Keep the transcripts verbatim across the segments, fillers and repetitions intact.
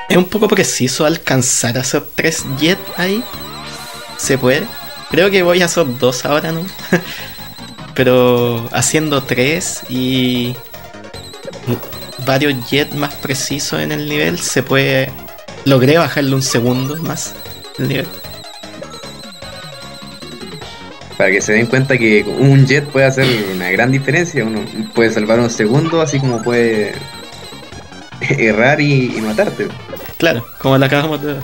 Es un poco preciso alcanzar a hacer tres jet ahí. Se puede. Creo que voy a hacer dos ahora, ¿no? Pero haciendo tres y varios jets más precisos en el nivel, se puede. Logré bajarle un segundo más el nivel. Para que se den cuenta que un jet puede hacer una gran diferencia. Uno puede salvar un segundo, así como puede errar y, y matarte. Claro, como la acabamos de ver.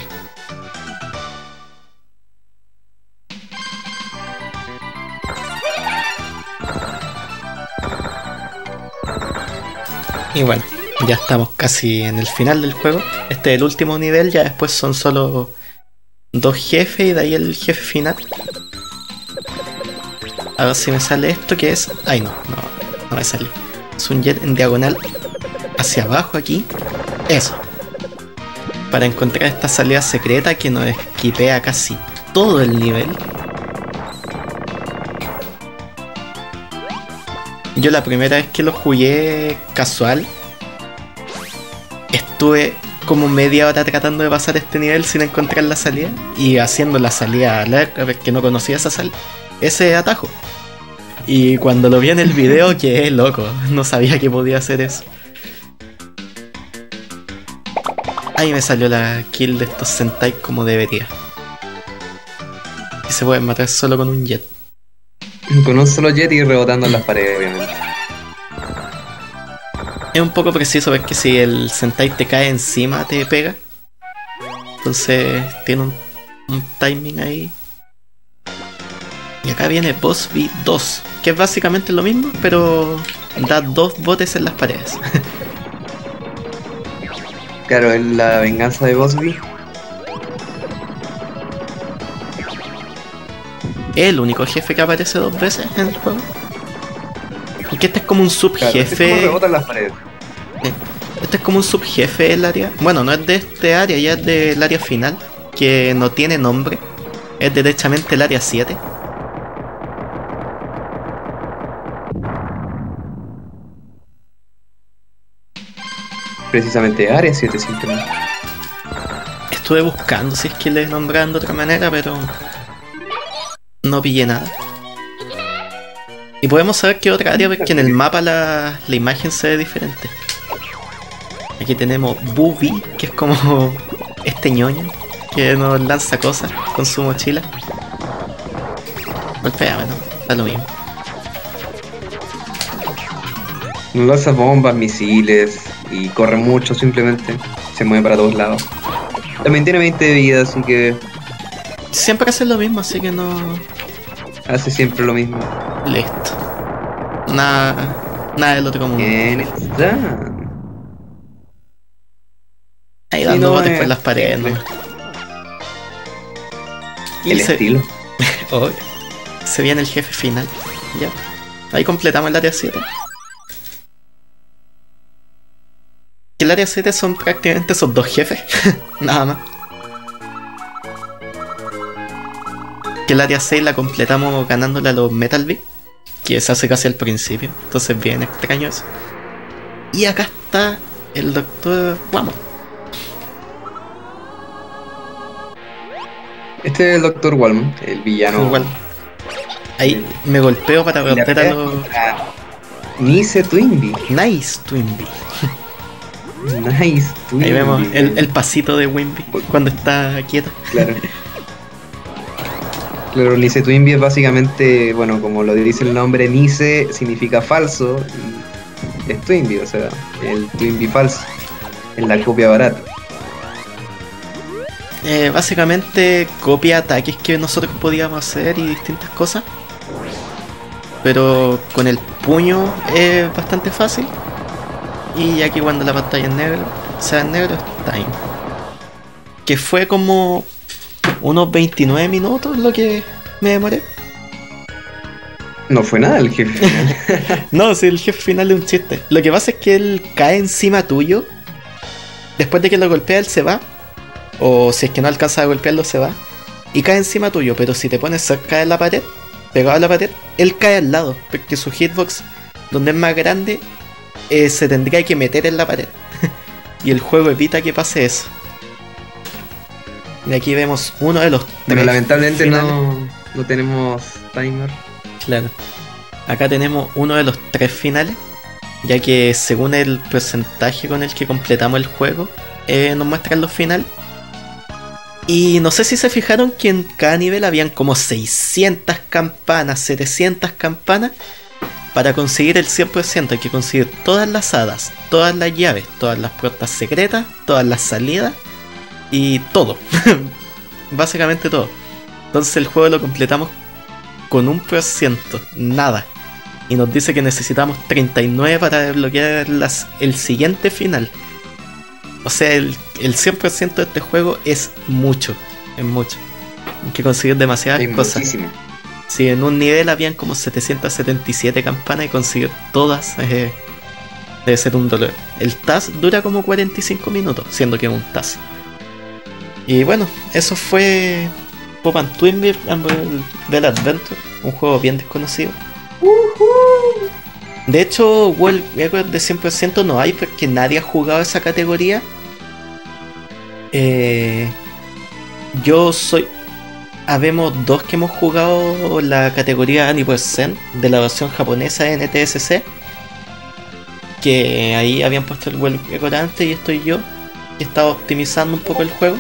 Y bueno, ya estamos casi en el final del juego. Este es el último nivel, ya después son solo dos jefes y de ahí el jefe final. A ver si me sale esto que es... Ay no, no, no me sale. Es un jet en diagonal hacia abajo aquí. Eso. Para encontrar esta salida secreta que nos esquipea casi todo el nivel. Yo la primera vez que lo jugué casual, estuve como media hora tratando de pasar este nivel sin encontrar la salida y haciendo la salida larga que no conocía esa sal ese atajo. Y cuando lo vi en el video quedé loco, no sabía que podía hacer eso. Ahí me salió la kill de estos Sentai como debería. Y se pueden matar solo con un jet. Con un solo jet y rebotando en las paredes, obviamente. Es un poco preciso, ves que si el Sentai te cae encima te pega. Entonces tiene un, un timing ahí. Y acá viene Boss B dos, que es básicamente lo mismo, pero da dos botes en las paredes. Claro, es la venganza de Bosby. Es el único jefe que aparece dos veces en el juego. Y que este es como un subjefe. Claro, este rebota en las paredes. Este es como un subjefe del área. Bueno, no es de este área, ya es del área final, que no tiene nombre. Es derechamente el área siete. Precisamente área siete simplemente. Estuve buscando si es que les nombraban de otra manera, pero no pillé nada. Y podemos saber que otra área, porque en el mapa la, la imagen se ve diferente. Aquí tenemos Bubi, que es como este ñoño que nos lanza cosas con su mochila. Golpeame, ¿no? Da lo mismo. Nos lanza bombas, misiles y corre mucho simplemente. Se mueve para todos lados. También tiene veinte de vida, así que siempre hace lo mismo, así que no... hace siempre lo mismo. Listo. Nada, nada del otro mundo. ¿Quién está? Ahí Sí, dando no, botes eh, por las paredes, ¿no? Y El se... estilo. Oh, se viene el jefe final. Ya. Ahí completamos el área siete. Que el área siete son prácticamente esos dos jefes. Nada más. Que el área seis la completamos ganándole a los Metal Beat, que se hace casi al principio. Entonces bien extraño eso. Y acá está el doctor Guamo. Este es el doctor Walm, el villano. Igual. Ahí me golpeo para romper a los... Nice Twinbee. Nice Twinbee. Nice Twinbee. Ahí vemos el, el pasito de Wimby cuando está quieto. Claro. Claro, Nice Twinbee es básicamente, bueno, como lo dice el nombre, Nice significa falso y es Twinbee, o sea, el Twinbee falso, es la copia barata. Eh, básicamente copia ataques que nosotros podíamos hacer y distintas cosas. Pero con el puño es bastante fácil. Y aquí cuando la pantalla es negro, sea en negro, es time. Que fue como unos veintinueve minutos lo que me demoré. No fue nada el jefe final. No, si el jefe final es un chiste. Lo que pasa es que él cae encima tuyo. Después de que lo golpea, él se va. O si es que no alcanza a golpearlo, se va. Y cae encima tuyo. Pero si te pones cerca de la pared, pegado a la pared, él cae al lado. Porque su hitbox, donde es más grande, eh, se tendría que meter en la pared. Y el juego evita que pase eso. Y aquí vemos uno de los tres. Pero lamentablemente finales. no, no tenemos timer. Claro. Acá tenemos uno de los tres finales, ya que según el porcentaje con el que completamos el juego, eh, nos muestran los finales. Y no sé si se fijaron que en cada nivel habían como seiscientas campanas, setecientas campanas. Para conseguir el cien por ciento hay que conseguir todas las hadas, todas las llaves, todas las puertas secretas, todas las salidas y todo. Básicamente todo. Entonces el juego lo completamos con un por ciento, nada. Y nos dice que necesitamos treinta y nueve para desbloquear las, el siguiente final. O sea, el, el cien por ciento de este juego es mucho, es mucho. Hay que conseguir demasiadas Es cosas. muchísimo. Si en un nivel habían como setecientas setenta y siete campanas y conseguir todas eh, debe ser un dolor. El task dura como cuarenta y cinco minutos, siendo que es un task. Y bueno, eso fue Pop and Twinbee Bell Adventure, un juego bien desconocido. Uh-huh. De hecho, World Record de cien por ciento no hay porque nadie ha jugado esa categoría. Eh, yo soy... Habemos dos que hemos jugado la categoría Any Percent de la versión japonesa de N T S C. Que ahí habían puesto el World Record antes y estoy yo. Que estaba optimizando un poco el juego.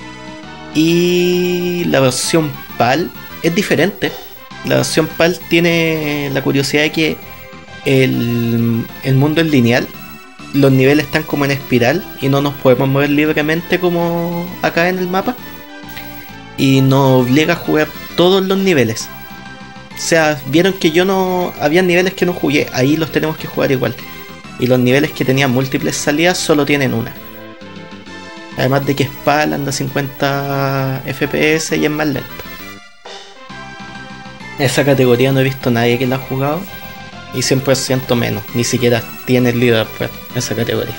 Y la versión PAL es diferente. La versión PAL tiene la curiosidad de que el, el mundo es lineal. Los niveles están como en espiral y no nos podemos mover libremente como acá en el mapa. Y nos obliga a jugar todos los niveles. O sea, vieron que yo no... Había niveles que no jugué, ahí los tenemos que jugar igual. Y los niveles que tenían múltiples salidas solo tienen una. Además de que Spal anda a cincuenta F P S y es más lento. Esa categoría no he visto a nadie que la ha jugado. Y cien por ciento menos, ni siquiera tiene el líder pues, en esa categoría.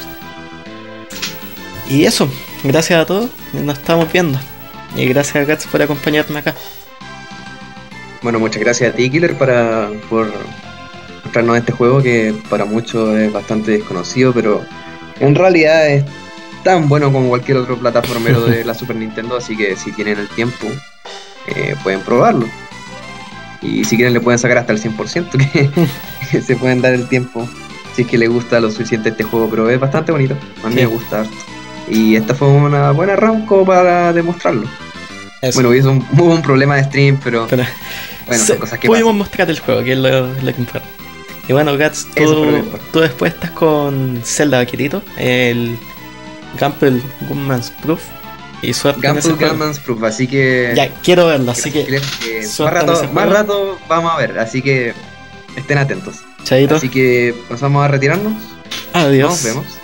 Y eso, gracias a todos, nos estamos viendo. Y gracias a Gats por acompañarme acá. Bueno, muchas gracias a ti, Killer, para, por mostrarnos este juego que para muchos es bastante desconocido, pero en realidad es tan bueno como cualquier otro plataformero de la Super Nintendo, así que si tienen el tiempo, eh, pueden probarlo. Y si quieren le pueden sacar hasta el cien por ciento, que, que se pueden dar el tiempo, si es que les gusta lo suficiente este juego, pero es bastante bonito, a mí Sí. me gusta harto. Y esta fue una buena round como para demostrarlo. Eso. Bueno, hubo un, hubo un problema de stream, pero Pero bueno, se- son cosas que pudimos pasan. mostrar el juego, que es lo, lo que importa. Y bueno, Gats, Eso fue lo que tú, importa. tú después estás con Zelda Vaquerito, el Gamble Gunman's Proof. Y suerte en ese Gamble juego. Gunman's Proof, así que... Ya, quiero verlo, así gracias, que Killer, que más, suerte en rato, ese más juego. rato vamos a ver, así que estén atentos. chaito. Así que pasamos a retirarnos. Adiós. Nos vemos.